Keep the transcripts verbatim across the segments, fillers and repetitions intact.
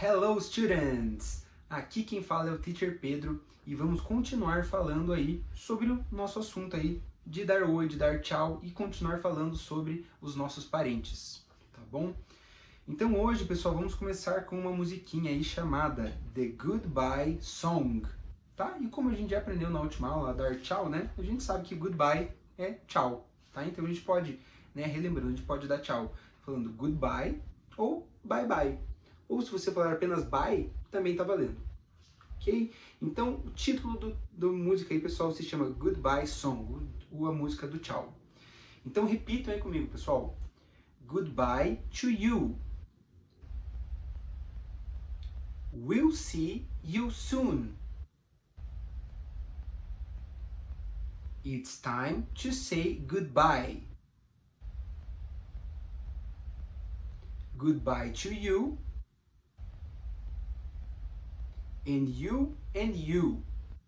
Hello students! Aqui quem fala é o Teacher Pedro e vamos continuar falando aí sobre o nosso assunto aí de dar oi, de dar tchau e continuar falando sobre os nossos parentes, tá bom? Então hoje, pessoal, vamos começar com uma musiquinha aí chamada The Goodbye Song, tá? E como a gente já aprendeu na última aula a dar tchau, né? A gente sabe que goodbye é tchau, tá? Então a gente pode, né, relembrando, a gente pode dar tchau falando goodbye ou bye bye. Ou se você falar apenas bye, também tá valendo, ok? Então o título do, do música aí, pessoal, se chama Goodbye Song, ou a música do tchau. Então repitam aí comigo, pessoal. Goodbye to you. We'll see you soon. It's time to say goodbye. Goodbye to you. And you and you.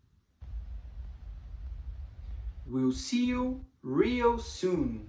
We'll see you real soon.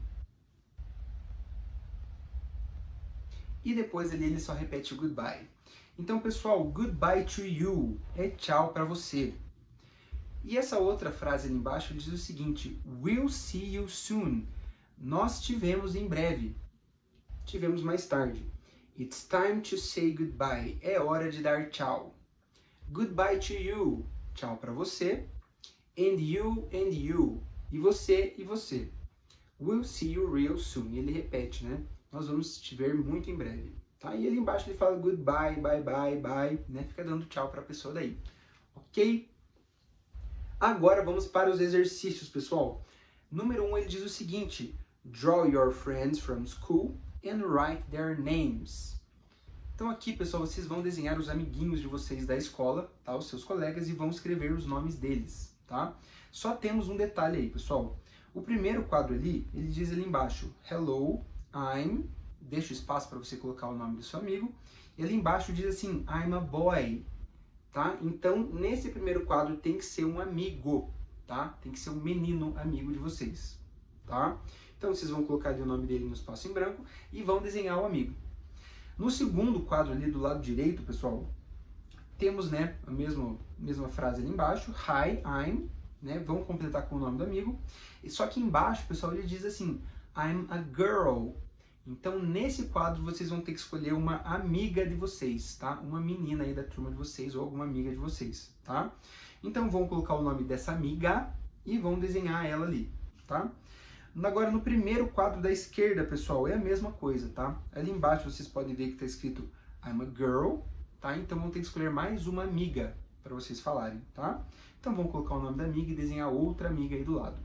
E depois ali ele só repete o goodbye. Então, pessoal, goodbye to you é tchau para você. E essa outra frase ali embaixo diz o seguinte: We'll see you soon. Nós tivemos em breve. Tivemos mais tarde. It's time to say goodbye. É hora de dar tchau. Goodbye to you. Tchau para você. And you and you. E você e você. We'll see you real soon. E ele repete, né? Nós vamos te ver muito em breve. Tá? E ali embaixo ele fala goodbye, bye, bye, bye. Né? Fica dando tchau para a pessoa daí. Ok? Agora vamos para os exercícios, pessoal. Número um, ele diz o seguinte. Draw your friends from school and write their names. Então aqui, pessoal, vocês vão desenhar os amiguinhos de vocês da escola, tá? Os seus colegas, e vão escrever os nomes deles, tá? Só temos um detalhe aí, pessoal. O primeiro quadro ali, ele diz ali embaixo, Hello, I'm... Deixa o espaço para você colocar o nome do seu amigo. E ali embaixo diz assim, I'm a boy, tá? Então, nesse primeiro quadro tem que ser um amigo, tá? Tem que ser um menino amigo de vocês, tá? Então, vocês vão colocar ali o nome dele no espaço em branco e vão desenhar o amigo. No segundo quadro ali do lado direito, pessoal, temos, né, a mesma, mesma frase ali embaixo, Hi, I'm, né, vamos completar com o nome do amigo. Só que embaixo, pessoal, ele diz assim, I'm a girl. Então, nesse quadro, vocês vão ter que escolher uma amiga de vocês, tá? Uma menina aí da turma de vocês ou alguma amiga de vocês, tá? Então, vão colocar o nome dessa amiga e vão desenhar ela ali, tá? Agora, no primeiro quadro da esquerda, pessoal, é a mesma coisa, tá? Ali embaixo vocês podem ver que está escrito I'm a girl, tá? Então vão ter que escolher mais uma amiga para vocês falarem, tá? Então vão colocar o nome da amiga e desenhar outra amiga aí do lado.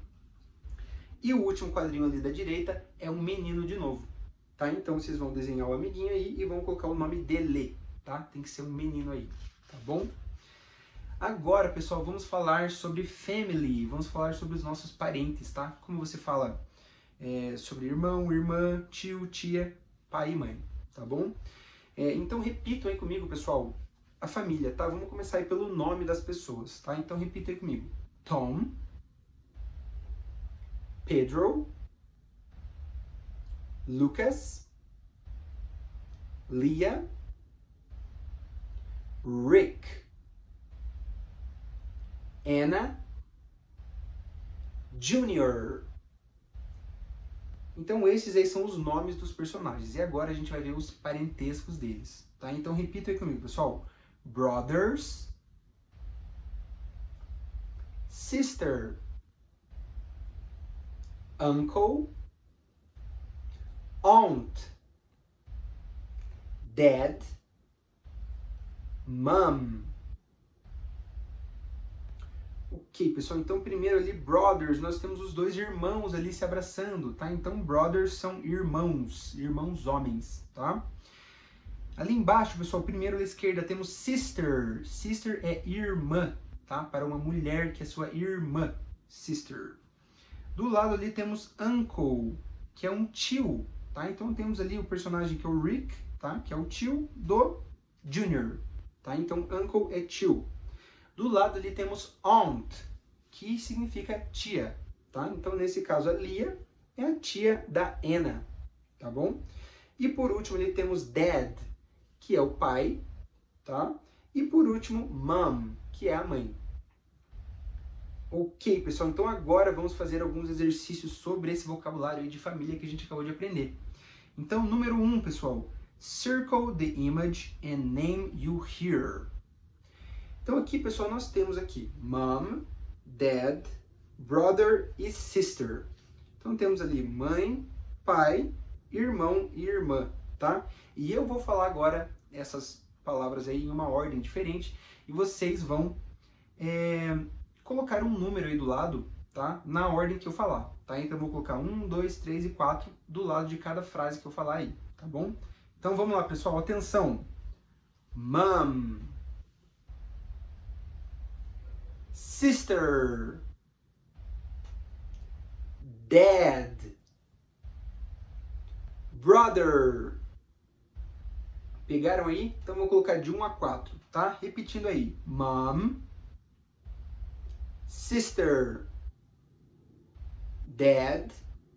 E o último quadrinho ali da direita é um menino de novo, tá? Então vocês vão desenhar o amiguinho aí e vão colocar o nome dele, tá? Tem que ser um menino aí, tá bom? Agora, pessoal, vamos falar sobre family, vamos falar sobre os nossos parentes, tá? Como você fala é, sobre irmão, irmã, tio, tia, pai e mãe, tá bom? É, então, repitam aí comigo, pessoal, a família, tá? Vamos começar aí pelo nome das pessoas, tá? Então, repita aí comigo. Tom, Pedro, Lucas, Leah, Rick, Anna, Junior. Então esses aí são os nomes dos personagens. E agora a gente vai ver os parentescos deles, tá? Então repita aí comigo, pessoal. Brothers, sister, uncle, aunt, dad, mom. Ok, pessoal, então primeiro ali, brothers, nós temos os dois irmãos ali se abraçando, tá? Então, brothers são irmãos, irmãos homens, tá? Ali embaixo, pessoal, primeiro à esquerda temos sister, sister é irmã, tá? Para uma mulher que é sua irmã, sister. Do lado ali temos uncle, que é um tio, tá? Então temos ali o personagem que é o Rick, tá? Que é o tio do Junior, tá? Então, uncle é tio. Do lado ali temos aunt, que significa tia, tá? Então, nesse caso, a Leah é a tia da Anna, tá bom? E por último ali temos dad, que é o pai tá? E por último, mom, que é a mãe. Ok, pessoal, então agora vamos fazer alguns exercícios sobre esse vocabulário aí de família que a gente acabou de aprender. Então, número um, pessoal, circle the image and name you hear. Então aqui, pessoal, nós temos aqui mom, dad, brother e sister. Então temos ali mãe, pai, irmão e irmã, tá? E eu vou falar agora essas palavras aí em uma ordem diferente e vocês vão é, colocar um número aí do lado, tá? Na ordem que eu falar, tá? Então eu vou colocar um, dois, três e quatro do lado de cada frase que eu falar aí, tá bom? Então vamos lá, pessoal, atenção. Mom, sister, dad, brother. Pegaram aí? Então vou colocar de um a quatro, tá? Repetindo aí. Mom, sister, dad,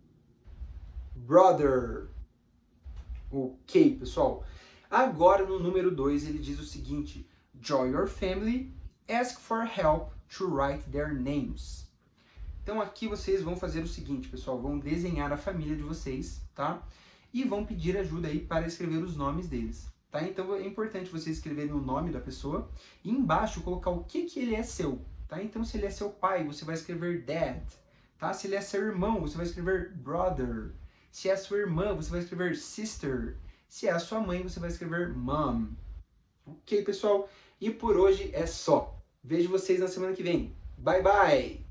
brother. Ok, pessoal. Agora no número dois ele diz o seguinte: Join your family, ask for help to write their names. Então aqui vocês vão fazer o seguinte, pessoal, vão desenhar a família de vocês, tá? E vão pedir ajuda aí para escrever os nomes deles, tá? Então é importante você escrever o nome da pessoa e embaixo colocar o que que ele é seu, tá? Então se ele é seu pai, você vai escrever dad, tá? Se ele é seu irmão, você vai escrever brother. Se é a sua irmã, você vai escrever sister. Se é a sua mãe, você vai escrever mom. Ok, pessoal? E por hoje é só. Vejo vocês na semana que vem. Bye, bye!